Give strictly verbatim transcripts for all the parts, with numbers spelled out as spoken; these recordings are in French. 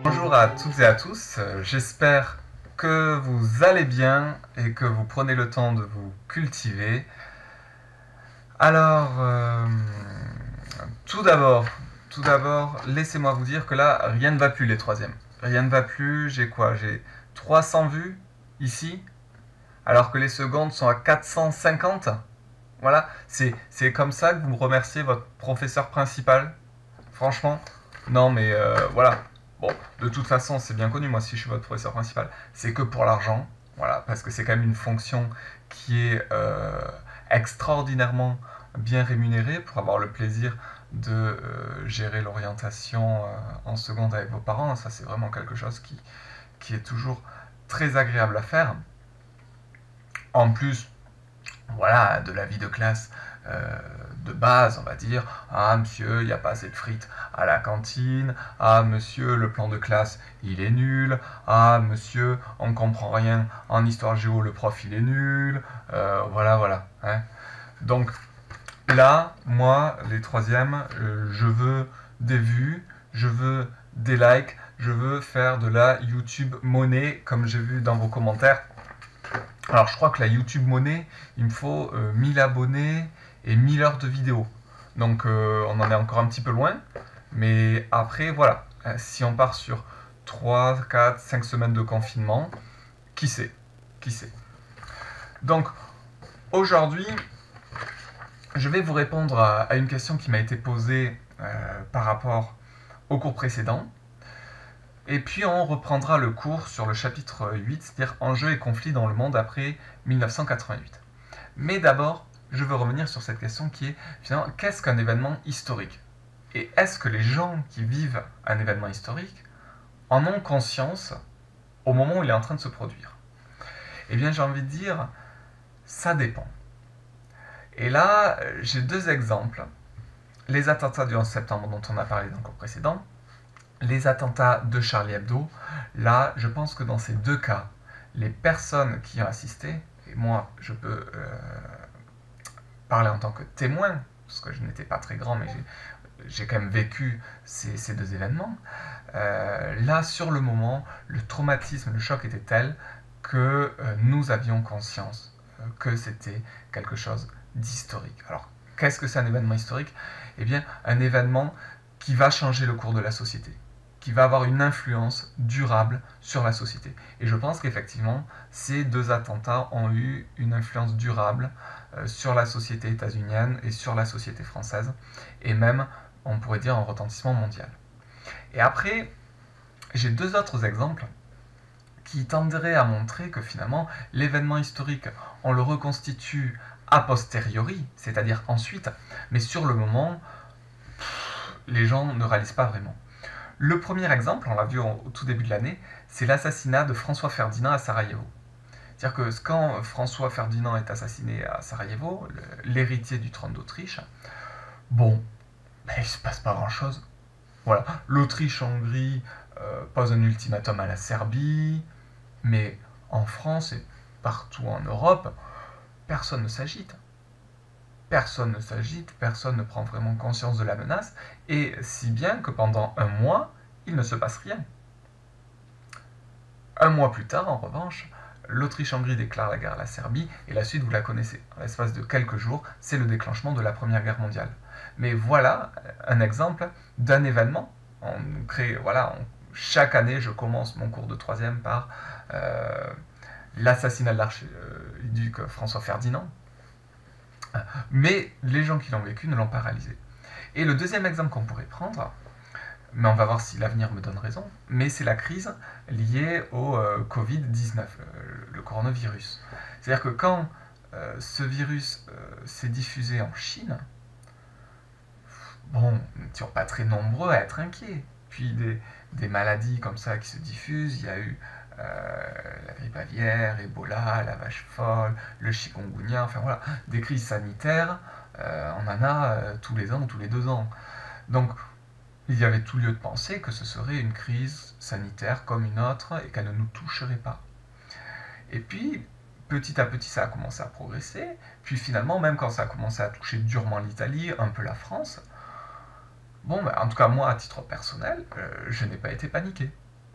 Bonjour à toutes et à tous, j'espère que vous allez bien et que vous prenez le temps de vous cultiver. Alors, euh, tout d'abord, tout d'abord, laissez-moi vous dire que là, rien ne va plus les troisièmes. Rien ne va plus, j'ai quoi? J'ai trois cents vues ici, alors que les secondes sont à quatre cent cinquante. Voilà, c'est c'est comme ça que vous remerciez votre professeur principal? Franchement, non mais euh, voilà. Bon, de toute façon, c'est bien connu, moi si je suis votre professeur principal, c'est que pour l'argent, voilà, parce que c'est quand même une fonction qui est euh, extraordinairement bien rémunérée pour avoir le plaisir de euh, gérer l'orientation euh, en seconde avec vos parents. Ça, c'est vraiment quelque chose qui, qui est toujours très agréable à faire. En plus, voilà, de la vie de classe euh, de base, on va dire. Ah, monsieur, il n'y a pas assez de frites à la cantine. Ah, monsieur, le plan de classe, il est nul. Ah, monsieur, on ne comprend rien en histoire géo, le prof, il est nul. Euh, voilà, voilà. Hein. Donc, là, moi, les troisièmes, euh, je veux des vues, je veux des likes, je veux faire de la YouTube monnaie, comme j'ai vu dans vos commentaires. Alors, je crois que la YouTube monnaie, il me faut euh, mille abonnés et mille heures de vidéo. Donc, euh, on en est encore un petit peu loin. Mais après, voilà. Si on part sur trois, quatre, cinq semaines de confinement, qui sait? Qui sait? Donc, aujourd'hui, je vais vous répondre à, à une question qui m'a été posée euh, par rapport au cours précédent. Et puis on reprendra le cours sur le chapitre huit, c'est-à-dire enjeux et conflits dans le monde après mille neuf cent quatre-vingt-huit. Mais d'abord, je veux revenir sur cette question qui est, finalement, qu'est-ce qu'un événement historique? Et est-ce que les gens qui vivent un événement historique en ont conscience au moment où il est en train de se produire? Eh bien, j'ai envie de dire, ça dépend. Et là, j'ai deux exemples. Les attentats du onze septembre dont on a parlé dans le cours précédent, les attentats de Charlie Hebdo. Là, je pense que dans ces deux cas, les personnes qui ont assisté, et moi, je peux euh, parler en tant que témoin, parce que je n'étais pas très grand, mais j'ai quand même vécu ces, ces deux événements. Euh, là, sur le moment, le traumatisme, le choc était tel que euh, nous avions conscience euh, que c'était quelque chose d'historique. Alors, qu'est-ce que c'est un événement historique? Eh bien, un événement qui va changer le cours de la société, qui va avoir une influence durable sur la société. Et je pense qu'effectivement, ces deux attentats ont eu une influence durable euh, sur la société états-unienne et sur la société française, et même, on pourrait dire, un retentissement mondial. Et après, j'ai deux autres exemples qui tendraient à montrer que finalement, l'événement historique, on le reconstitue a posteriori, c'est-à-dire ensuite, mais sur le moment, les gens ne réalisent pas vraiment. Le premier exemple, on l'a vu au tout début de l'année, c'est l'assassinat de François Ferdinand à Sarajevo. C'est-à-dire que quand François Ferdinand est assassiné à Sarajevo, l'héritier du trône d'Autriche, bon, ben, il ne se passe pas grand-chose. Voilà, l'Autriche-Hongrie euh, pose un ultimatum à la Serbie, mais en France et partout en Europe, personne ne s'agite. Personne ne s'agite, personne ne prend vraiment conscience de la menace, et si bien que pendant un mois, il ne se passe rien. Un mois plus tard, en revanche, l'Autriche-Hongrie déclare la guerre à la Serbie, et la suite, vous la connaissez. En l'espace de quelques jours, c'est le déclenchement de la Première Guerre mondiale. Mais voilà un exemple d'un événement. On crée, voilà, on, chaque année, je commence mon cours de troisième par euh, l'assassinat de l'archiduc François Ferdinand. Mais les gens qui l'ont vécu ne l'ont pas réalisé. Et le deuxième exemple qu'on pourrait prendre, mais on va voir si l'avenir me donne raison, mais c'est la crise liée au euh, covid dix-neuf, euh, le coronavirus. C'est-à-dire que quand euh, ce virus euh, s'est diffusé en Chine, bon, nous n'étions pas très nombreux à être inquiets. Puis des, des maladies comme ça qui se diffusent, il y a eu euh, la grippe aviaire, Ebola, la vache folle, le chikungunya, enfin voilà, des crises sanitaires, euh, on en a euh, tous les ans ou tous les deux ans. Donc, il y avait tout lieu de penser que ce serait une crise sanitaire comme une autre et qu'elle ne nous toucherait pas. Et puis, petit à petit, ça a commencé à progresser. Puis finalement, même quand ça a commencé à toucher durement l'Italie, un peu la France, bon, bah, en tout cas, moi, à titre personnel, euh, je n'ai pas été paniqué.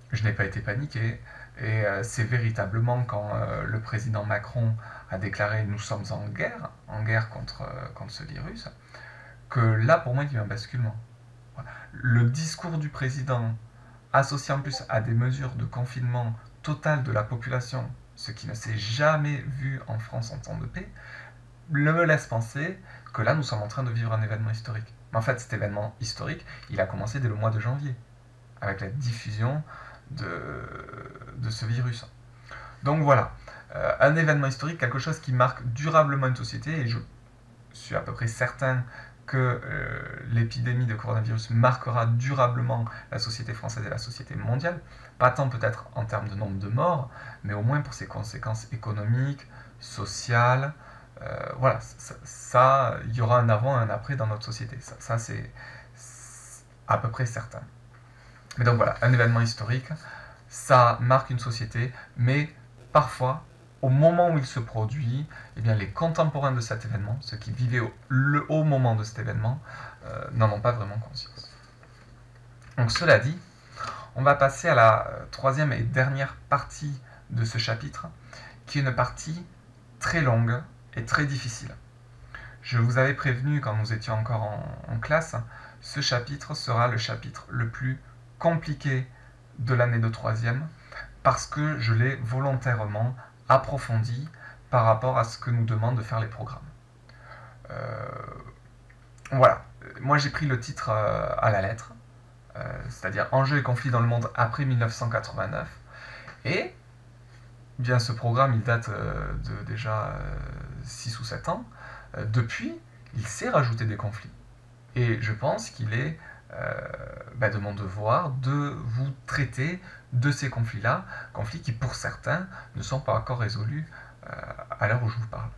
je n'ai pas été paniqué, et euh, c'est véritablement quand euh, le président Macron a déclaré « nous sommes en guerre, en guerre contre, euh, contre ce virus », que là, pour moi, il y a eu un basculement. Voilà. Le discours du président, associé en plus à des mesures de confinement total de la population, ce qui ne s'est jamais vu en France en temps de paix, me laisse penser que là, nous sommes en train de vivre un événement historique. Mais en fait, cet événement historique, il a commencé dès le mois de janvier, avec la diffusion de, de ce virus. Donc voilà, euh, un événement historique, quelque chose qui marque durablement une société, et je suis à peu près certain que euh, l'épidémie de coronavirus marquera durablement la société française et la société mondiale, pas tant peut-être en termes de nombre de morts, mais au moins pour ses conséquences économiques, sociales. Euh, voilà, ça, ça, il y aura un avant et un après dans notre société. Ça, ça c'est à peu près certain. Mais donc voilà, un événement historique, ça marque une société, mais parfois, au moment où il se produit, eh bien, les contemporains de cet événement, ceux qui vivaient au, le, au moment de cet événement, euh, n'en ont pas vraiment conscience. Donc cela dit, on va passer à la troisième et dernière partie de ce chapitre, qui est une partie très longue et très difficile. Je vous avais prévenu quand nous étions encore en, en classe, ce chapitre sera le chapitre le plus compliqué de l'année de troisième, parce que je l'ai volontairement approfondi par rapport à ce que nous demandent de faire les programmes. Euh, voilà, moi j'ai pris le titre euh, à la lettre, euh, c'est-à-dire Enjeux et conflits dans le monde après mille neuf cent quatre-vingt-neuf, et bien ce programme il date euh, de déjà euh, six ou sept ans. Euh, depuis, il s'est rajouté des conflits. Et je pense qu'il est euh, bah, de mon devoir de vous traiter de ces conflits-là, conflits qui pour certains ne sont pas encore résolus euh, à l'heure où je vous parle.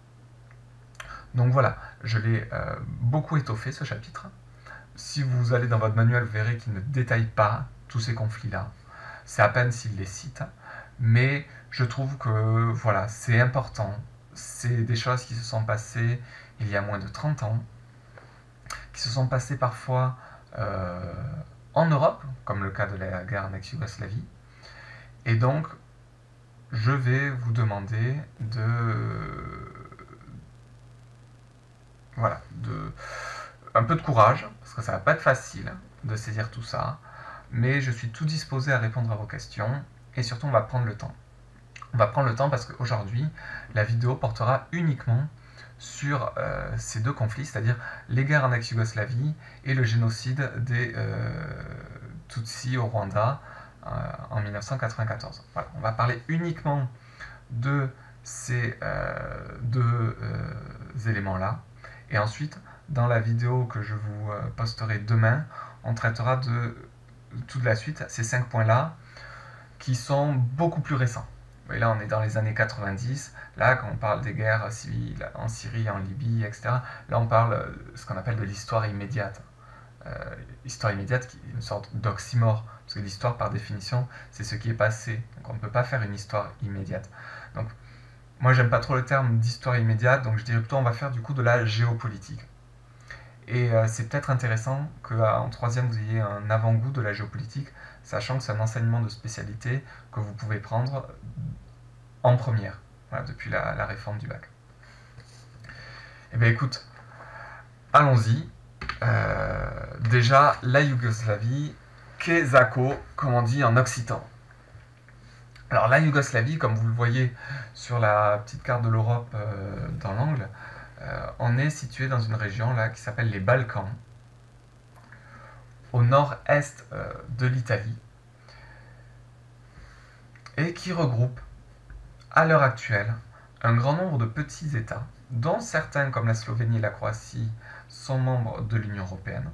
Donc voilà, je l'ai euh, beaucoup étoffé ce chapitre. Si vous allez dans votre manuel, vous verrez qu'il ne détaille pas tous ces conflits-là. C'est à peine s'il les cite, mais je trouve que voilà, c'est important. C'est des choses qui se sont passées il y a moins de trente ans, qui se sont passées parfois euh, en Europe, comme le cas de la guerre en ex-Yougoslavie. Et donc, je vais vous demander de... Voilà, de... un peu de courage, parce que ça va pas être facile de saisir tout ça, mais je suis tout disposé à répondre à vos questions, et surtout on va prendre le temps. On va prendre le temps parce qu'aujourd'hui, la vidéo portera uniquement sur euh, ces deux conflits, c'est-à-dire les guerres en ex-Yougoslavie et le génocide des euh, Tutsis au Rwanda euh, en mille neuf cent quatre-vingt-quatorze. Voilà, on va parler uniquement de ces euh, deux euh, éléments-là. Et ensuite, dans la vidéo que je vous euh, posterai demain, on traitera de toute la suite, ces cinq points-là, qui sont beaucoup plus récents. Et là, on est dans les années quatre-vingt-dix. Là, quand on parle des guerres civiles en Syrie, en Libye, et cetera, là, on parle de ce qu'on appelle de l'histoire immédiate. Euh, histoire immédiate, qui est une sorte d'oxymore. Parce que l'histoire, par définition, c'est ce qui est passé. Donc, on ne peut pas faire une histoire immédiate. Donc, moi, j'aime pas trop le terme d'histoire immédiate, donc je dirais plutôt on va faire du coup de la géopolitique. Et euh, c'est peut-être intéressant qu'en troisième, vous ayez un avant-goût de la géopolitique, sachant que c'est un enseignement de spécialité que vous pouvez prendre en première, voilà, depuis la, la réforme du bac. Eh bien écoute, allons-y. Euh, déjà, la Yougoslavie, Kezako, comme on dit en occitan. Alors la Yougoslavie, comme vous le voyez sur la petite carte de l'Europe euh, dans l'angle, euh, on est situé dans une région là qui s'appelle les Balkans, au nord-est euh, de l'Italie, et qui regroupe à l'heure actuelle un grand nombre de petits États, dont certains comme la Slovénie et la Croatie sont membres de l'Union européenne,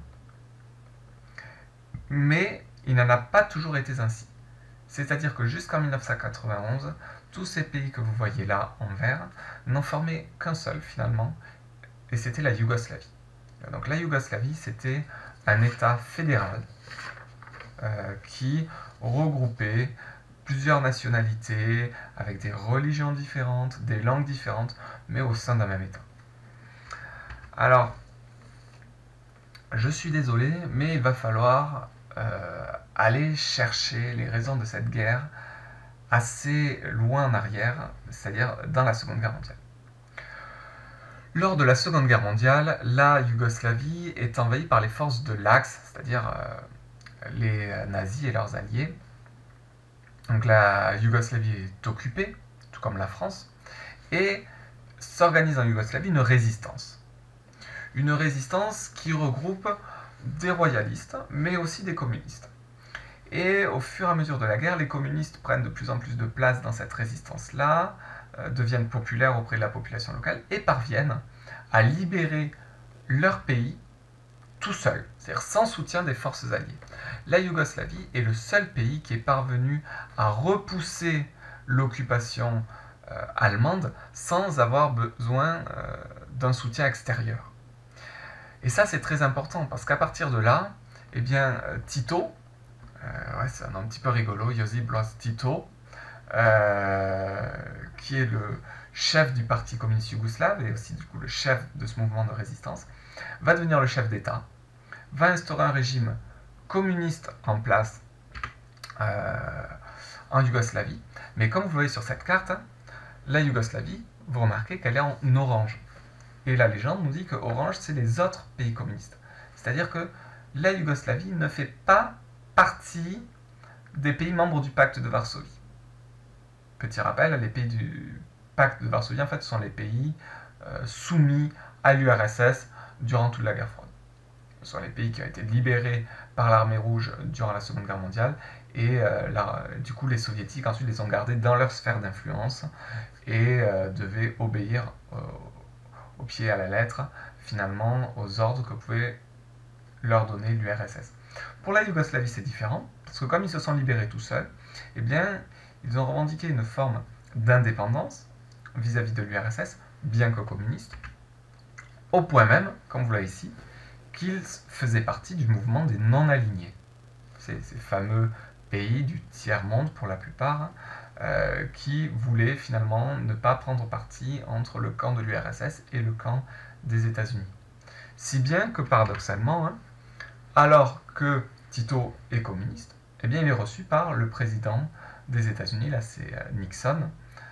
mais il n'en a pas toujours été ainsi. C'est-à-dire que jusqu'en mille neuf cent quatre-vingt-onze, tous ces pays que vous voyez là en vert n'en formaient qu'un seul finalement, et c'était la Yougoslavie. Donc la Yougoslavie, c'était un État fédéral euh, qui regroupait plusieurs nationalités, avec des religions différentes, des langues différentes, mais au sein d'un même État. Alors, je suis désolé, mais il va falloir euh, aller chercher les raisons de cette guerre assez loin en arrière, c'est-à-dire dans la Seconde Guerre mondiale. Lors de la Seconde Guerre mondiale, la Yougoslavie est envahie par les forces de l'Axe, c'est-à-dire euh, les nazis et leurs alliés. Donc la Yougoslavie est occupée, tout comme la France, et s'organise en Yougoslavie une résistance. Une résistance qui regroupe des royalistes, mais aussi des communistes. Et au fur et à mesure de la guerre, les communistes prennent de plus en plus de place dans cette résistance-là, euh, deviennent populaires auprès de la population locale et parviennent à libérer leur pays tout seul, c'est-à-dire sans soutien des forces alliées. La Yougoslavie est le seul pays qui est parvenu à repousser l'occupation euh, allemande sans avoir besoin euh, d'un soutien extérieur. Et ça, c'est très important parce qu'à partir de là, eh bien, Tito, Euh, ouais, c'est un nom un petit peu rigolo, Josip Broz Tito, euh, qui est le chef du Parti communiste yougoslave et aussi du coup le chef de ce mouvement de résistance, va devenir le chef d'État, va instaurer un régime communiste en place euh, en Yougoslavie. Mais comme vous voyez sur cette carte, la Yougoslavie, vous remarquez qu'elle est en orange. Et la légende nous dit que orange, c'est les autres pays communistes. C'est-à-dire que la Yougoslavie ne fait pas partie des pays membres du pacte de Varsovie. Petit rappel, les pays du pacte de Varsovie, en fait, sont les pays euh, soumis à l'U R S S durant toute la guerre froide. Ce sont les pays qui ont été libérés par l'armée rouge durant la Seconde Guerre mondiale, et euh, là, du coup, les soviétiques ensuite les ont gardés dans leur sphère d'influence et euh, devaient obéir euh, au pied et à la lettre, finalement, aux ordres que pouvait leur donner l'U R S S. Pour la Yougoslavie, c'est différent, parce que comme ils se sont libérés tout seuls, eh bien, ils ont revendiqué une forme d'indépendance vis-à-vis de l'U R S S, bien que communiste, au point même, comme vous l'avez ici, qu'ils faisaient partie du mouvement des non-alignés. Ces, ces fameux pays du tiers-monde, pour la plupart, euh, qui voulaient finalement ne pas prendre parti entre le camp de l'U R S S et le camp des États-Unis. Si bien que, paradoxalement, hein, alors que Tito est communiste, eh bien, il est reçu par le président des États-Unis, là c'est Nixon,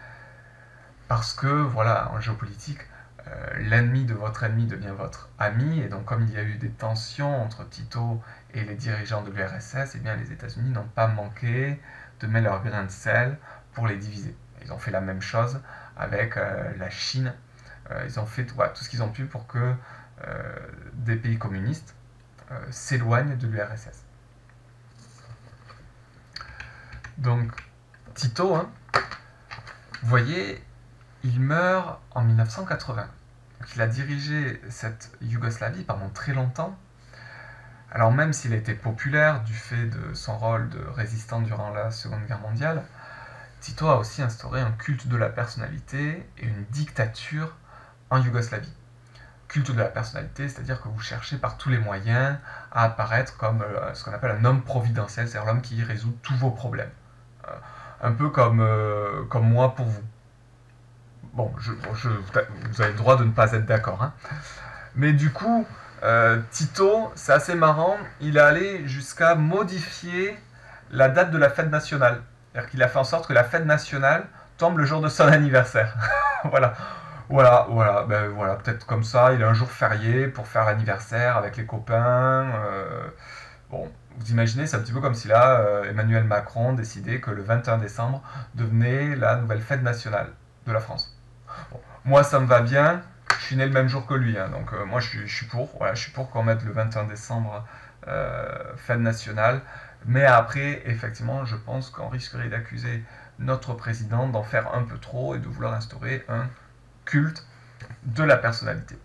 parce que, voilà, en géopolitique, euh, l'ennemi de votre ennemi devient votre ami, et donc comme il y a eu des tensions entre Tito et les dirigeants de l'U R S S, eh bien, les États-Unis n'ont pas manqué de mettre leur grain de sel pour les diviser. Ils ont fait la même chose avec euh, la Chine, euh, ils ont fait ouais, tout ce qu'ils ont pu pour que euh, des pays communistes euh, s'éloignent de l'U R S S. Donc, Tito, hein, vous voyez, il meurt en mille neuf cent quatre-vingts. Donc, il a dirigé cette Yougoslavie pendant très longtemps. Alors même s'il a été populaire du fait de son rôle de résistant durant la Seconde Guerre mondiale, Tito a aussi instauré un culte de la personnalité et une dictature en Yougoslavie. Culte de la personnalité, c'est-à-dire que vous cherchez par tous les moyens à apparaître comme euh, ce qu'on appelle un homme providentiel, c'est-à-dire l'homme qui résout tous vos problèmes. Euh, un peu comme, euh, comme moi pour vous. Bon, je, je, vous avez le droit de ne pas être d'accord. Hein. Mais du coup, euh, Tito, c'est assez marrant, il est allé jusqu'à modifier la date de la fête nationale. C'est-à-dire qu'il a fait en sorte que la fête nationale tombe le jour de son anniversaire. Voilà. Voilà, voilà, ben voilà, peut-être comme ça, il a un jour férié pour faire l'anniversaire avec les copains. Euh, bon, vous imaginez, c'est un petit peu comme si là, euh, Emmanuel Macron décidait que le vingt et un décembre devenait la nouvelle fête nationale de la France. Bon, moi, ça me va bien, je suis né le même jour que lui, hein, donc euh, moi, je suis, je suis pour, voilà, je suis pour qu'on mette le vingt et un décembre euh, fête nationale. Mais après, effectivement, je pense qu'on risquerait d'accuser notre président d'en faire un peu trop et de vouloir instaurer un culte de la personnalité.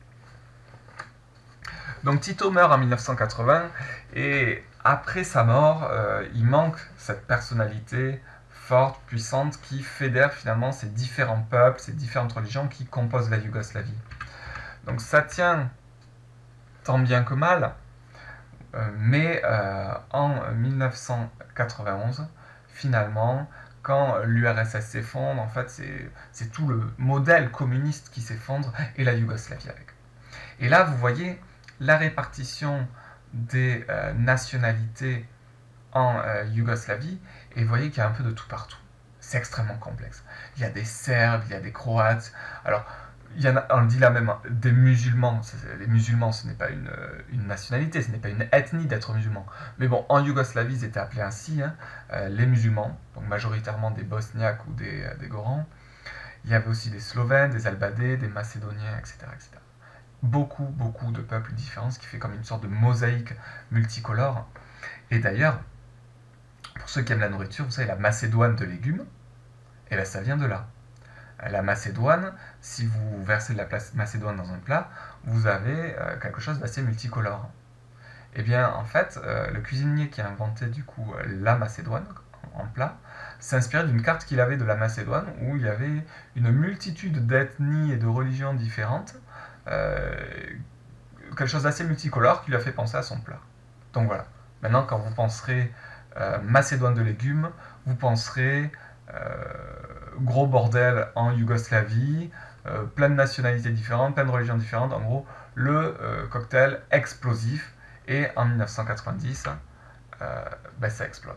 Donc Tito meurt en mille neuf cent quatre-vingts et après sa mort, euh, il manque cette personnalité forte, puissante, qui fédère finalement ces différents peuples, ces différentes religions qui composent la Yougoslavie. Donc ça tient tant bien que mal, euh, mais euh, en mille neuf cent quatre-vingt-onze, finalement, quand l'U R S S s'effondre, en fait, c'est tout le modèle communiste qui s'effondre et la Yougoslavie avec. Et là, vous voyez la répartition des euh, nationalités en euh, Yougoslavie, et vous voyez qu'il y a un peu de tout partout. C'est extrêmement complexe. Il y a des Serbes, il y a des Croates, alors il y en a, on le dit là même, hein, des musulmans. Les musulmans, ce n'est pas une, une nationalité, ce n'est pas une ethnie d'être musulman. Mais bon, en Yougoslavie, ils étaient appelés ainsi, hein, euh, les musulmans, donc majoritairement des Bosniaques ou des, euh, des Gorans. Il y avait aussi des Slovènes, des Albadais, des Macédoniens, et cetera, et cetera. Beaucoup, beaucoup de peuples différents, ce qui fait comme une sorte de mosaïque multicolore. Et d'ailleurs, pour ceux qui aiment la nourriture, vous savez, la Macédoine de légumes, et bien ça vient de là. La Macédoine, si vous versez de la Macédoine dans un plat, vous avez euh, quelque chose d'assez multicolore. Et bien, en fait, euh, le cuisinier qui a inventé du coup la Macédoine en plat s'inspirait d'une carte qu'il avait de la Macédoine où il y avait une multitude d'ethnies et de religions différentes, euh, quelque chose d'assez multicolore qui lui a fait penser à son plat. Donc voilà. Maintenant, quand vous penserez euh, Macédoine de légumes, vous penserez euh, gros bordel en Yougoslavie, euh, plein de nationalités différentes, plein de religions différentes, en gros, le euh, cocktail explosif. Et en mille neuf cent quatre-vingt-dix, euh, ben ça explose.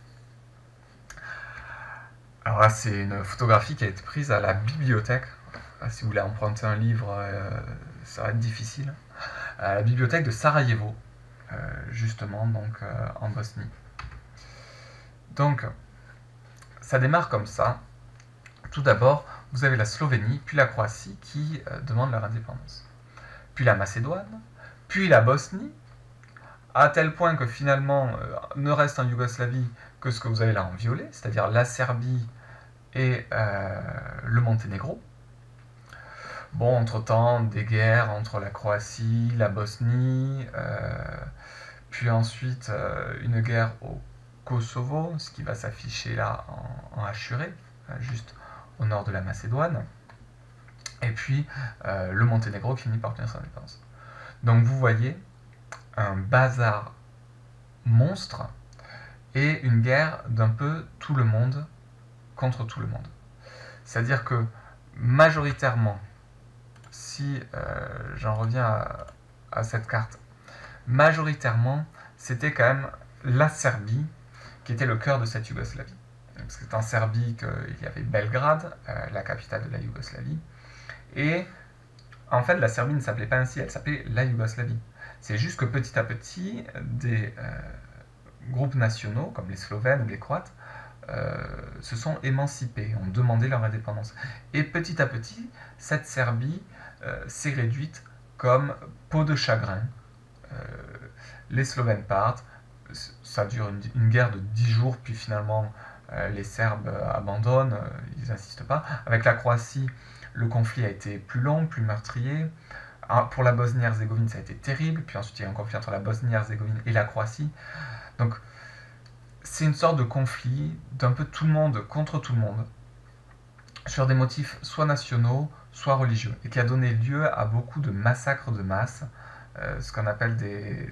Alors là, c'est une photographie qui a été prise à la bibliothèque. Si vous voulez emprunter un livre, euh, ça va être difficile. À la bibliothèque de Sarajevo, euh, justement, donc euh, en Bosnie. Donc, ça démarre comme ça. Tout d'abord, vous avez la Slovénie, puis la Croatie qui euh, demandent leur indépendance. Puis la Macédoine, puis la Bosnie, à tel point que finalement, euh, ne reste en Yougoslavie que ce que vous avez là en violet, c'est-à-dire la Serbie et euh, le Monténégro. Bon, entre-temps, des guerres entre la Croatie, la Bosnie, euh, puis ensuite euh, une guerre au Kosovo, ce qui va s'afficher là en, en hachuré, juste au nord de la Macédoine, et puis euh, le Monténégro qui finit par obtenir son indépendance. Donc vous voyez un bazar monstre et une guerre d'un peu tout le monde contre tout le monde. C'est-à-dire que majoritairement, si euh, j'en reviens à, à cette carte, majoritairement, c'était quand même la Serbie qui était le cœur de cette Yougoslavie. Parce que c'est en Serbie qu'il y avait Belgrade, euh, la capitale de la Yougoslavie. Et en fait, la Serbie ne s'appelait pas ainsi, elle s'appelait la Yougoslavie. C'est juste que petit à petit, des euh, groupes nationaux, comme les Slovènes ou les Croates, euh, se sont émancipés, ont demandé leur indépendance. Et petit à petit, cette Serbie euh, s'est réduite comme peau de chagrin. Euh, les Slovènes partent, ça dure une, une guerre de dix jours, puis finalement euh, les Serbes abandonnent, euh, ils n'insistent pas. Avec la Croatie, le conflit a été plus long, plus meurtrier. Ah, pour la Bosnie-Herzégovine, ça a été terrible, puis ensuite il y a un conflit entre la Bosnie-Herzégovine et la Croatie. Donc c'est une sorte de conflit d'un peu tout le monde contre tout le monde, sur des motifs soit nationaux, soit religieux, et qui a donné lieu à beaucoup de massacres de masse, euh, ce qu'on appelle des,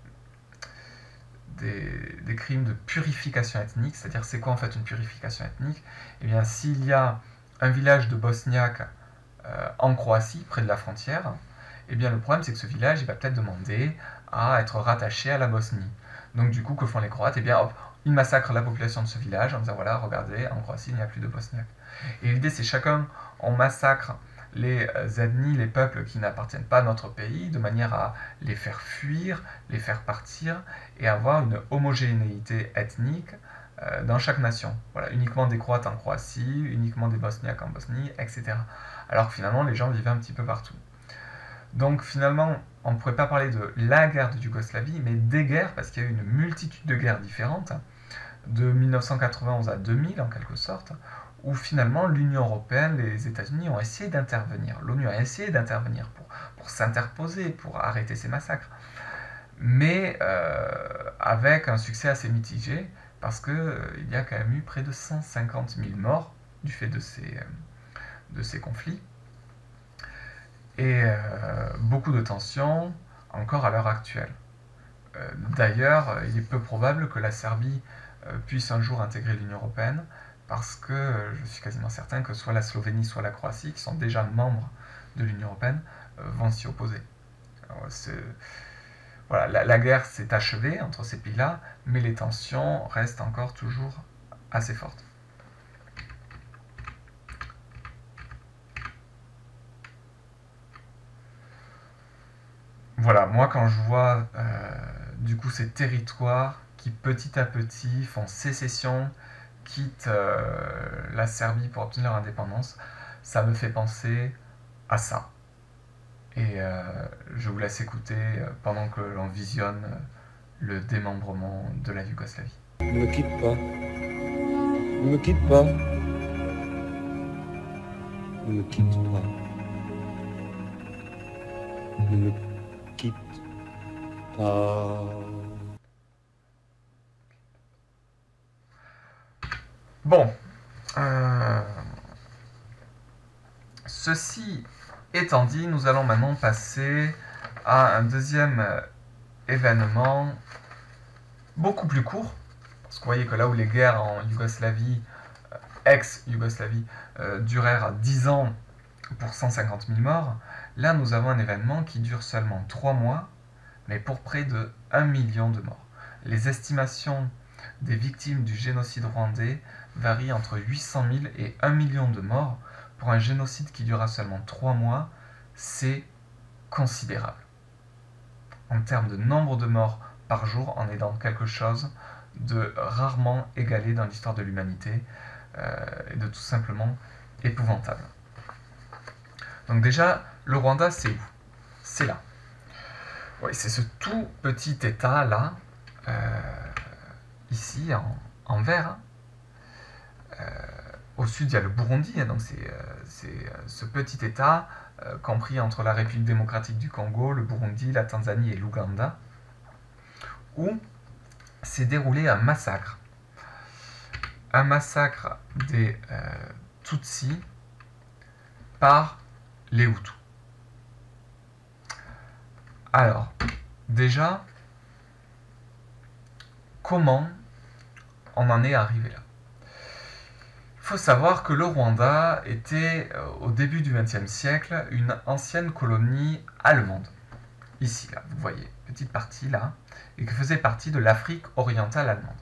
des, des crimes de purification ethnique. C'est-à-dire, c'est quoi en fait une purification ethnique? Eh bien, s'il y a un village de Bosniaques euh, en Croatie, près de la frontière, eh bien le problème c'est que ce village il va peut-être demander à être rattaché à la Bosnie. Donc du coup, que font les Croates? Eh bien hop, ils massacrent la population de ce village en disant voilà, regardez, en Croatie il n'y a plus de Bosniaques. Et l'idée c'est chacun, on massacre les ethnies, les peuples qui n'appartiennent pas à notre pays, de manière à les faire fuir, les faire partir, et avoir une homogénéité ethnique euh, dans chaque nation. Voilà, uniquement des Croates en Croatie, uniquement des Bosniaques en Bosnie, et cetera. Alors que finalement les gens vivaient un petit peu partout. Donc finalement, on ne pourrait pas parler de la guerre de Yougoslavie, mais des guerres, parce qu'il y a eu une multitude de guerres différentes, de mille neuf cent quatre-vingt-onze à deux mille en quelque sorte, où finalement l'Union européenne, les États-Unis ont essayé d'intervenir. L'ONU a essayé d'intervenir pour, pour s'interposer, pour arrêter ces massacres, mais euh, avec un succès assez mitigé, parce qu'il euh, y a quand même eu près de cent cinquante mille morts du fait de ces, euh, de ces conflits. Et euh, beaucoup de tensions encore à l'heure actuelle. Euh, D'ailleurs, il est peu probable que la Serbie euh, puisse un jour intégrer l'Union européenne, parce que euh, je suis quasiment certain que soit la Slovénie, soit la Croatie, qui sont déjà membres de l'Union européenne, euh, vont s'y opposer. Alors, voilà, la, la guerre s'est achevée entre ces pays-là, mais les tensions restent encore toujours assez fortes. Voilà, moi quand je vois euh, du coup ces territoires qui petit à petit font sécession, quittent euh, la Serbie pour obtenir leur indépendance, ça me fait penser à ça. Et euh, je vous laisse écouter euh, pendant que l'on visionne euh, le démembrement de la Yougoslavie. Ne me quitte pas. Ne me quitte pas. Ne me quitte pas. Ne me quitte pas. Bon, euh, ceci étant dit, nous allons maintenant passer à un deuxième événement beaucoup plus court. Parce que vous voyez que là où les guerres en Yougoslavie, ex-Yougoslavie, euh, durèrent à dix ans pour cent cinquante mille morts, là nous avons un événement qui dure seulement trois mois, mais pour près de un million de morts. Les estimations des victimes du génocide rwandais varient entre huit cent mille et un million de morts. Pour un génocide qui dura seulement trois mois, c'est considérable. En termes de nombre de morts par jour, on est dans quelque chose de rarement égalé dans l'histoire de l'humanité euh, et de tout simplement épouvantable. Donc déjà, le Rwanda, c'est où? C'est là. Oui, c'est ce tout petit état là, euh, ici en, en vert. Euh, au sud, il y a le Burundi, donc c'est euh, ce petit état euh, compris entre la République démocratique du Congo, le Burundi, la Tanzanie et l'Ouganda, où s'est déroulé un massacre. Un massacre des euh, Tutsis par les Hutus. Alors, déjà, comment on en est arrivé là? Il faut savoir que le Rwanda était, euh, au début du vingtième siècle, une ancienne colonie allemande. Ici, là, vous voyez, petite partie là, et qui faisait partie de l'Afrique orientale allemande.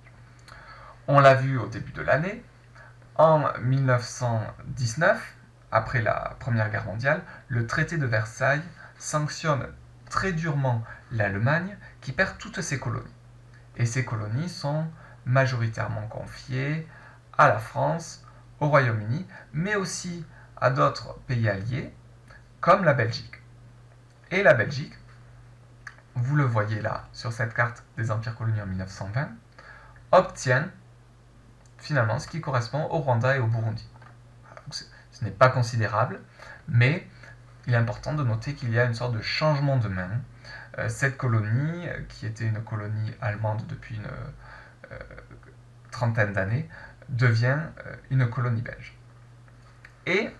On l'a vu au début de l'année, en mille neuf cent dix-neuf, après la Première Guerre mondiale, le traité de Versailles sanctionne très durement l'Allemagne qui perd toutes ses colonies. Et ces colonies sont majoritairement confiées à la France, au Royaume-Uni, mais aussi à d'autres pays alliés, comme la Belgique. Et la Belgique, vous le voyez là sur cette carte des empires coloniaux en mille neuf cent vingt, obtient finalement ce qui correspond au Rwanda et au Burundi. Ce n'est pas considérable, mais il est important de noter qu'il y a une sorte de changement de main. Euh, cette colonie, qui était une colonie allemande depuis une euh, trentaine d'années, devient euh, une colonie belge. Et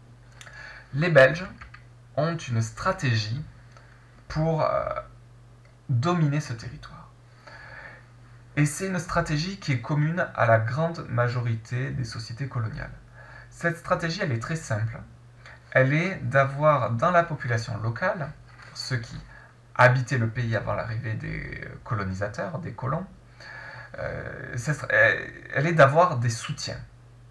les Belges ont une stratégie pour euh, dominer ce territoire. Et c'est une stratégie qui est commune à la grande majorité des sociétés coloniales. Cette stratégie, elle est très simple. Elle est d'avoir dans la population locale, ceux qui habitaient le pays avant l'arrivée des colonisateurs, des colons, euh, elle est d'avoir des soutiens.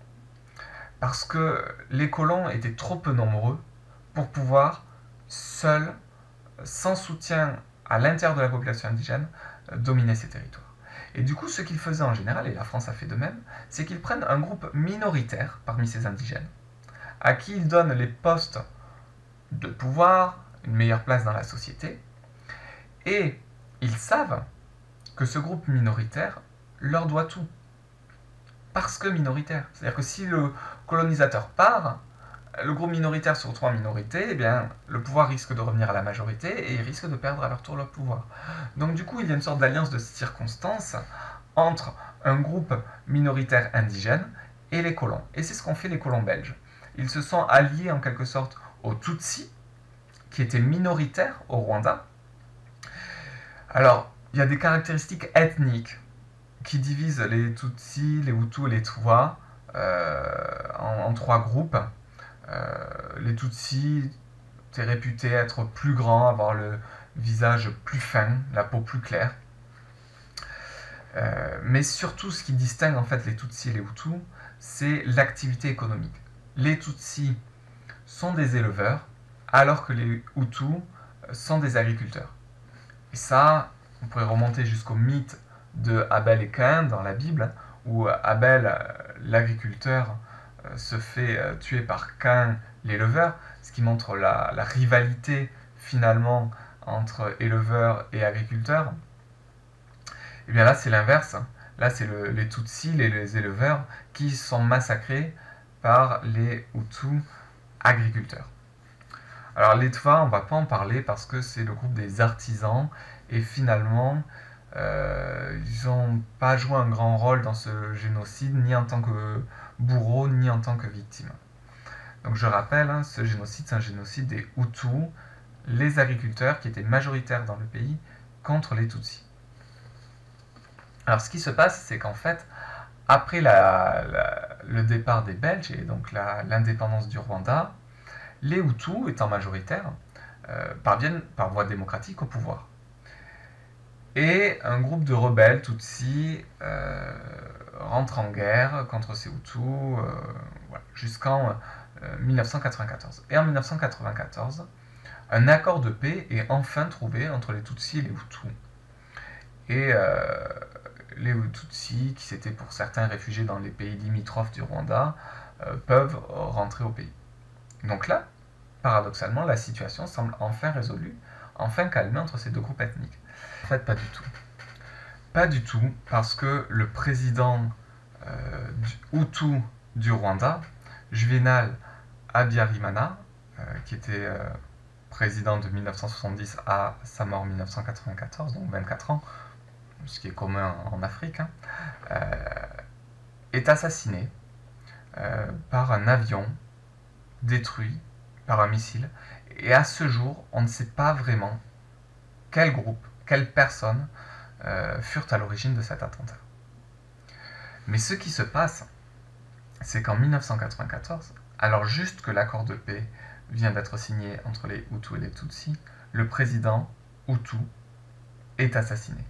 Parce que les colons étaient trop peu nombreux pour pouvoir, seuls, sans soutien à l'intérieur de la population indigène, dominer ces territoires. Et du coup, ce qu'ils faisaient en général, et la France a fait de même, c'est qu'ils prennent un groupe minoritaire parmi ces indigènes, à qui ils donnent les postes de pouvoir, une meilleure place dans la société, et ils savent que ce groupe minoritaire leur doit tout. Parce que minoritaire. C'est-à-dire que si le colonisateur part, le groupe minoritaire se retrouve en minorité, eh bien, le pouvoir risque de revenir à la majorité et ils risquent de perdre à leur tour leur pouvoir. Donc du coup, il y a une sorte d'alliance de circonstances entre un groupe minoritaire indigène et les colons. Et c'est ce qu'ont fait les colons belges. Ils se sont alliés en quelque sorte aux Tutsis, qui étaient minoritaires au Rwanda. Alors, il y a des caractéristiques ethniques qui divisent les Tutsis, les Hutus et les Twa euh, en, en trois groupes. Euh, les Tutsis étaient réputés être plus grands, avoir le visage plus fin, la peau plus claire. Euh, mais surtout, ce qui distingue en fait les Tutsis et les Hutus, c'est l'activité économique. Les Tutsis sont des éleveurs, alors que les Hutus sont des agriculteurs. Et ça, on pourrait remonter jusqu'au mythe de Abel et Caïn dans la Bible, où Abel, l'agriculteur, se fait tuer par Caïn, l'éleveur, ce qui montre la, la rivalité finalement entre éleveurs et agriculteurs. Et bien là, c'est l'inverse. Là, c'est le, les Tutsis, les, les éleveurs, qui sont massacrés par les Hutus agriculteurs. Alors les Twa, on ne va pas en parler parce que c'est le groupe des artisans et finalement, euh, ils n'ont pas joué un grand rôle dans ce génocide, ni en tant que bourreaux, ni en tant que victimes. Donc je rappelle, hein, ce génocide, c'est un génocide des Hutus, les agriculteurs qui étaient majoritaires dans le pays, contre les Tutsis. Alors ce qui se passe, c'est qu'en fait, après la, la, le départ des Belges et donc l'indépendance du Rwanda, les Hutus, étant majoritaires, euh, parviennent par voie démocratique au pouvoir. Et un groupe de rebelles Tutsis euh, rentre en guerre contre ces Hutus euh, voilà, jusqu'en euh, mille neuf cent quatre-vingt-quatorze. Et en mille neuf cent quatre-vingt-quatorze, un accord de paix est enfin trouvé entre les Tutsis et les Hutus. Et euh, les Tutsis, qui s'étaient pour certains réfugiés dans les pays limitrophes du Rwanda, euh, peuvent rentrer au pays. Donc là, paradoxalement, la situation semble enfin résolue, enfin calmée entre ces deux groupes ethniques. En fait, pas du tout. Pas du tout, parce que le président euh, du Hutu du Rwanda, Juvenal Habyarimana, euh, qui était euh, président de mille neuf cent soixante-dix à sa mort en mille neuf cent quatre-vingt-quatorze, donc vingt-quatre ans, ce qui est commun en Afrique, hein, euh, est assassiné euh, par un avion détruit par un missile. Et à ce jour, on ne sait pas vraiment quel groupe, quelles personnes euh, furent à l'origine de cet attentat. Mais ce qui se passe, c'est qu'en mille neuf cent quatre-vingt-quatorze, alors juste que l'accord de paix vient d'être signé entre les Hutus et les Tutsis, le président Hutu est assassiné.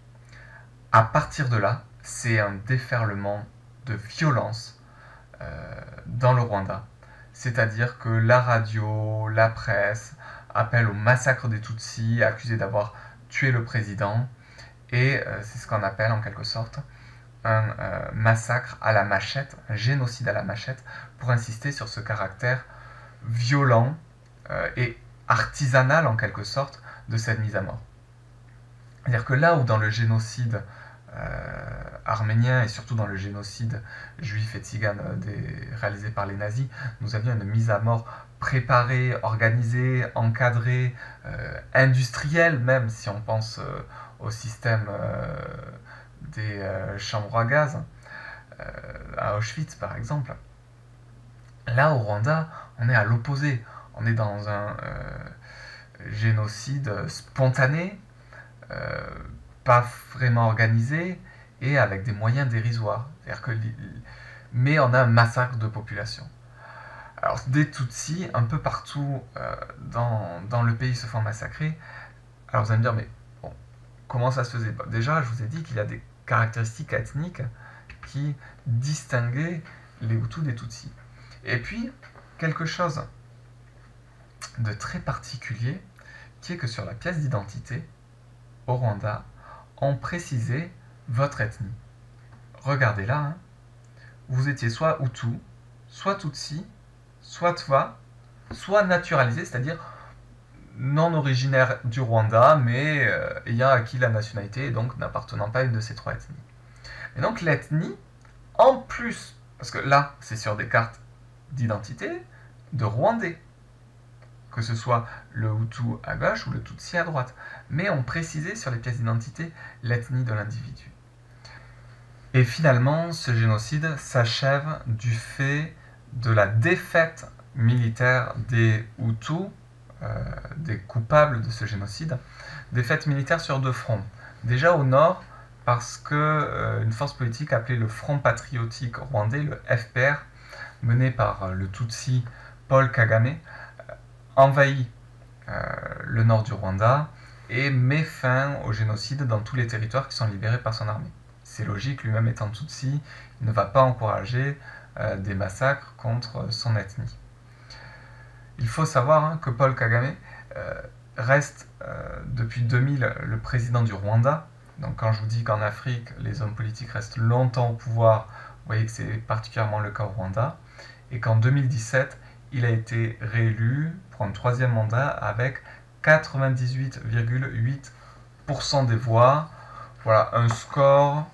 À partir de là, c'est un déferlement de violence euh, dans le Rwanda. C'est-à-dire que la radio, la presse appellent au massacre des Tutsis, accusés d'avoir tué le président. Et euh, c'est ce qu'on appelle en quelque sorte un euh, massacre à la machette, un génocide à la machette, pour insister sur ce caractère violent euh, et artisanal en quelque sorte de cette mise à mort. C'est-à-dire que là où dans le génocide euh, arménien et surtout dans le génocide juif et tzigane euh, des, réalisé par les nazis, nous avions une mise à mort préparée, organisée, encadrée, euh, industrielle même, si on pense euh, au système euh, des euh, chambres à gaz, euh, à Auschwitz par exemple. Là au Rwanda, on est à l'opposé, on est dans un euh, génocide spontané, euh, pas vraiment organisé et avec des moyens dérisoires. C'est-à-dire que, mais on a un massacre de population. Alors des Tutsis, un peu partout euh, dans, dans le pays se font massacrer. Alors vous allez me dire, mais bon, comment ça se faisait? Déjà, je vous ai dit qu'il y a des caractéristiques ethniques qui distinguaient les Hutus des Tutsis. Et puis, quelque chose de très particulier, qui est que sur la pièce d'identité, au Rwanda, on précisait votre ethnie. Regardez là, hein, vous étiez soit Hutu, soit Tutsi, soit Twa, soit naturalisé, c'est-à-dire non originaire du Rwanda, mais euh, ayant acquis la nationalité et donc n'appartenant pas à une de ces trois ethnies. Et donc l'ethnie, en plus, parce que là, c'est sur des cartes d'identité de Rwandais, que ce soit le Hutu à gauche ou le Tutsi à droite, mais on précisait sur les pièces d'identité l'ethnie de l'individu. Et finalement, ce génocide s'achève du fait de la défaite militaire des Hutus, euh, des coupables de ce génocide, défaite militaire sur deux fronts. Déjà au nord, parce que euh, une force politique appelée le Front patriotique rwandais, le F P R, mené par euh, le Tutsi Paul Kagame, euh, envahit euh, le nord du Rwanda et met fin au génocide dans tous les territoires qui sont libérés par son armée. C'est logique, lui-même étant Tutsi, il ne va pas encourager euh, des massacres contre son ethnie. Il faut savoir hein, que Paul Kagame euh, reste euh, depuis deux mille le président du Rwanda. Donc quand je vous dis qu'en Afrique, les hommes politiques restent longtemps au pouvoir, vous voyez que c'est particulièrement le cas au Rwanda. Et qu'en deux mille dix-sept, il a été réélu pour un troisième mandat avec quatre-vingt-dix-huit virgule huit pour cent des voix. Voilà, un score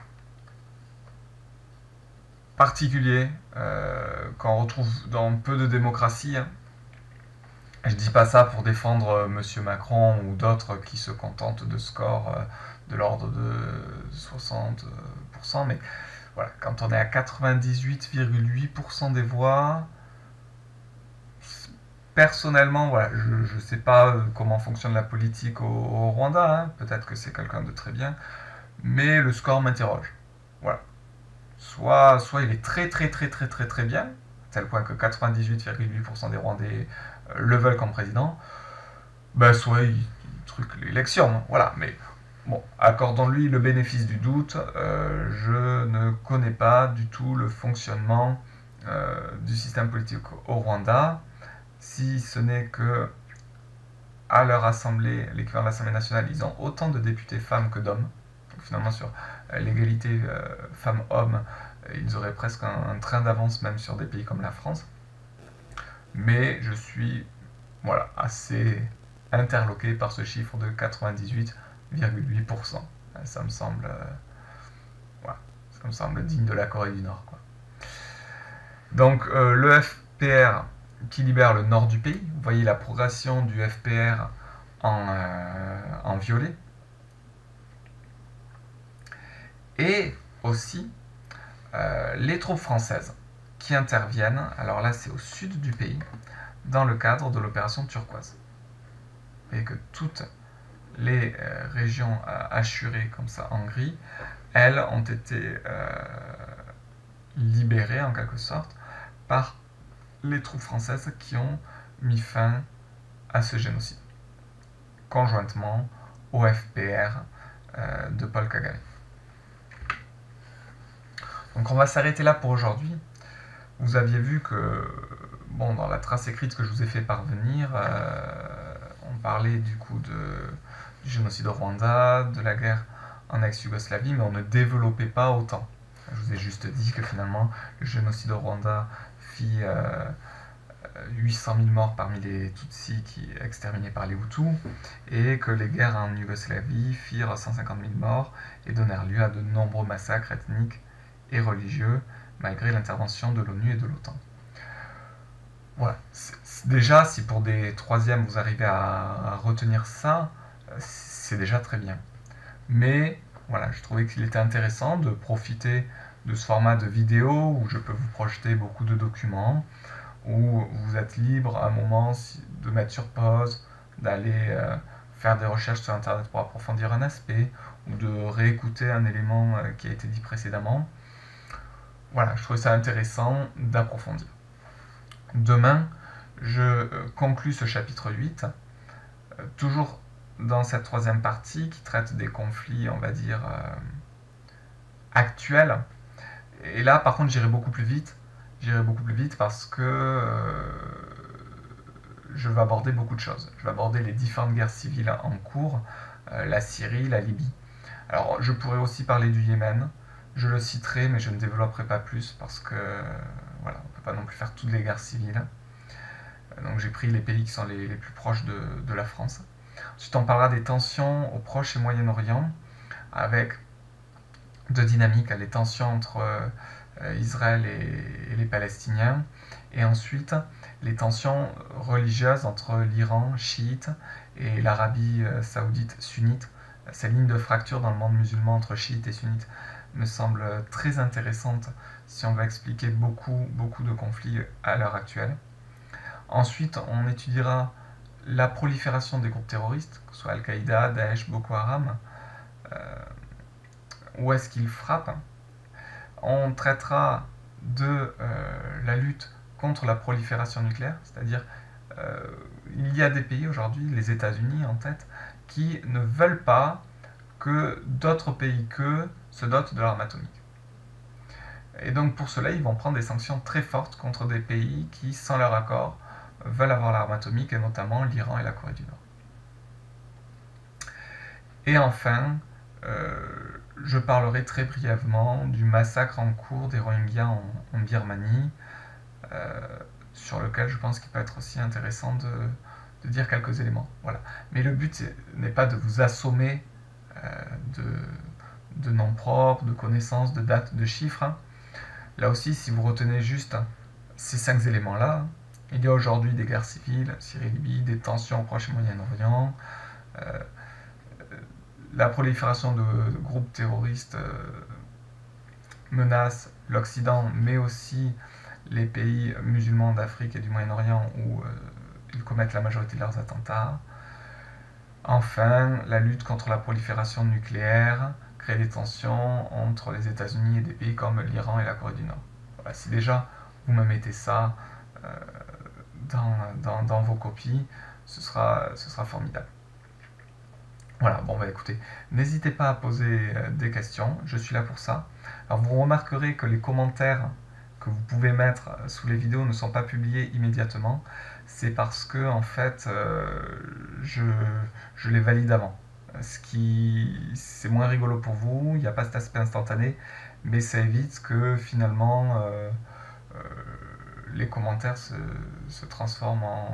particulier euh, qu'on retrouve dans peu de démocraties. Hein. Je dis pas ça pour défendre euh, Monsieur Macron ou d'autres qui se contentent de scores euh, de l'ordre de soixante pour cent, mais voilà, quand on est à quatre-vingt-dix-huit virgule huit pour cent des voix, personnellement, voilà, je ne sais pas comment fonctionne la politique au, au Rwanda, hein, peut-être que c'est quelqu'un de très bien, mais le score m'interroge. Voilà. Soit, soit il est très très très très très très bien, tel point que quatre-vingt-dix-huit virgule huit pour cent des Rwandais euh, le veulent comme président, ben soit il, il truc l'élection, hein, voilà, mais bon, accordons-lui le bénéfice du doute, euh, je ne connais pas du tout le fonctionnement euh, du système politique au Rwanda, si ce n'est que à leur assemblée, l'équivalent de l'Assemblée nationale, ils ont autant de députés femmes que d'hommes. Donc finalement sur euh, l'égalité euh, femmes-hommes, euh, ils auraient presque un, un train d'avance même sur des pays comme la France. Mais je suis voilà, assez interloqué par ce chiffre de quatre-vingt-dix-huit virgule huit pour cent. Ça me semble, euh, voilà, ça me semble digne de la Corée du Nord, quoi. Donc euh, le F P R qui libère le nord du pays, vous voyez la progression du F P R en, euh, en violet. Et aussi euh, les troupes françaises qui interviennent, alors là c'est au sud du pays, dans le cadre de l'opération Turquoise. Vous voyez que toutes les euh, régions euh, assurées comme ça en gris, elles ont été euh, libérées en quelque sorte par les troupes françaises qui ont mis fin à ce génocide, conjointement au F P R euh, de Paul Kagame. Donc on va s'arrêter là pour aujourd'hui. Vous aviez vu que, bon, dans la trace écrite que je vous ai fait parvenir, euh, on parlait du coup de, du génocide au Rwanda, de la guerre en ex-Yougoslavie, mais on ne développait pas autant. Je vous ai juste dit que finalement, le génocide au Rwanda fit euh, huit cent mille morts parmi les Tutsis qui exterminés par les Hutus, et que les guerres en Yougoslavie firent cent cinquante mille morts et donnèrent lieu à de nombreux massacres ethniques et religieux, malgré l'intervention de l'ONU et de l'OTAN. Voilà. C'est, c'est déjà, si pour des troisièmes vous arrivez à, à retenir ça, c'est déjà très bien. Mais voilà, je trouvais qu'il était intéressant de profiter de ce format de vidéo où je peux vous projeter beaucoup de documents, où vous êtes libre à un moment de mettre sur pause, d'aller euh, faire des recherches sur internet pour approfondir un aspect, ou de réécouter un élément euh, qui a été dit précédemment. Voilà, je trouvais ça intéressant d'approfondir. Demain, je euh, conclus ce chapitre huit, euh, toujours dans cette troisième partie qui traite des conflits, on va dire, euh, actuels. Et là, par contre, j'irai beaucoup plus vite. J'irai beaucoup plus vite parce que euh, je vais aborder beaucoup de choses. Je vais aborder les différentes guerres civiles en cours, euh, la Syrie, la Libye. Alors, je pourrais aussi parler du Yémen. Je le citerai, mais je ne développerai pas plus parce que voilà, on ne peut pas non plus faire toutes les guerres civiles. Donc j'ai pris les pays qui sont les, les plus proches de, de la France. Ensuite, on parlera des tensions au Proche et Moyen-Orient, avec deux dynamiques, les tensions entre euh, Israël et, et les Palestiniens, et ensuite les tensions religieuses entre l'Iran chiite et l'Arabie saoudite sunnite. Ces lignes de fracture dans le monde musulman entre chiites et sunnites me semble très intéressante si on veut expliquer beaucoup, beaucoup de conflits à l'heure actuelle. Ensuite, on étudiera la prolifération des groupes terroristes, que ce soit Al-Qaïda, Daesh, Boko Haram, euh, où est-ce qu'ils frappent. On traitera de euh, la lutte contre la prolifération nucléaire, c'est-à-dire euh, il y a des pays aujourd'hui, les États-Unis en tête, qui ne veulent pas que d'autres pays qu'eux se dotent de l'arme atomique. Et donc pour cela, ils vont prendre des sanctions très fortes contre des pays qui, sans leur accord, veulent avoir l'arme atomique, et notamment l'Iran et la Corée du Nord. Et enfin, euh, je parlerai très brièvement du massacre en cours des Rohingyas en, en Birmanie, euh, sur lequel je pense qu'il peut être aussi intéressant de, de dire quelques éléments. Voilà. Mais le but n'est pas de vous assommer euh, de, de noms propres, de connaissances, de dates, de chiffres. Hein. Là aussi, si vous retenez juste ces cinq éléments-là, il y a aujourd'hui des guerres civiles, Syrie-Libye, des tensions au Proche et Moyen-Orient, euh, la prolifération de, de groupes terroristes euh, menace l'Occident, mais aussi les pays musulmans d'Afrique et du Moyen-Orient où euh, ils commettent la majorité de leurs attentats. Enfin, la lutte contre la prolifération nucléaire crée des tensions entre les États-Unis et des pays comme l'Iran et la Corée du Nord. Voilà, si déjà vous me mettez ça euh, dans, dans, dans vos copies, ce sera, ce sera formidable. Voilà, bon bah écoutez, n'hésitez pas à poser euh, des questions, je suis là pour ça. Alors vous remarquerez que les commentaires que vous pouvez mettre sous les vidéos ne sont pas publiés immédiatement, c'est parce que en fait euh, je, je les valide avant. Ce qui c'est moins rigolo pour vous, il n'y a pas cet aspect instantané, mais ça évite que finalement euh, euh, les commentaires se, se transforment en,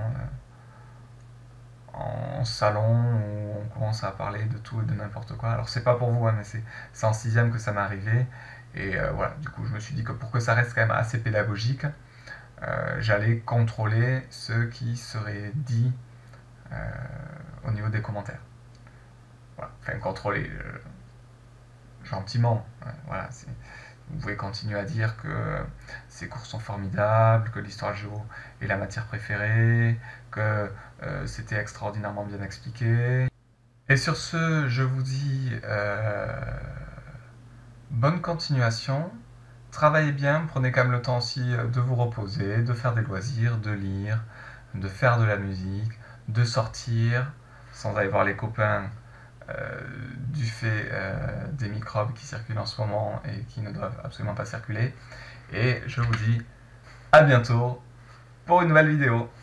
en salon où on commence à parler de tout et de n'importe quoi. Alors c'est pas pour vous, hein, mais c'est en sixième que ça m'est arrivé. Et euh, voilà, du coup je me suis dit que pour que ça reste quand même assez pédagogique, euh, j'allais contrôler ce qui serait dit euh, au niveau des commentaires. Voilà, enfin contrôler euh, gentiment. Hein, voilà, vous pouvez continuer à dire que ces cours sont formidables, que l'histoire géo est la matière préférée, que euh, c'était extraordinairement bien expliqué. Et sur ce, je vous dis euh, bonne continuation. Travaillez bien, prenez quand même le temps aussi de vous reposer, de faire des loisirs, de lire, de faire de la musique, de sortir sans aller voir les copains euh, du fait euh, des microbes qui circulent en ce moment et qui ne doivent absolument pas circuler. Et je vous dis à bientôt pour une nouvelle vidéo.